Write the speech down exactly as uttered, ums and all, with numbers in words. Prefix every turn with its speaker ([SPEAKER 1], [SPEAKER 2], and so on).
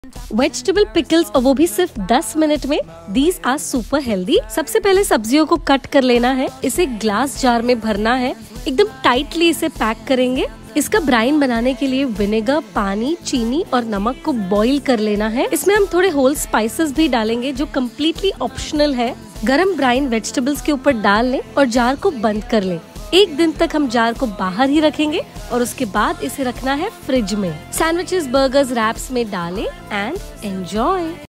[SPEAKER 1] Vegetable pickles और वो भी सिर्फ दस मिनट में। These are super healthy. सबसे पहले सब्जियों को कट कर लेना है, इसे ग्लास जार में भरना है, एकदम टाइटली इसे पैक करेंगे। इसका ब्राइन बनाने के लिए विनेगर, पानी, चीनी और नमक को बॉईल कर लेना है। इसमें हम थोड़े होल स्पाइसेस भी डालेंगे जो कम्प्लीटली ऑप्शनल है। गरम ब्राइन वेजिटेबल्स के ऊपर डाल लें और जार को बंद कर लें। एक दिन तक हम जार को बाहर ही रखेंगे और उसके बाद इसे रखना है फ्रिज में। सैंडविचेस, बर्गर्स, रैप्स में डालें एंड एंजॉय।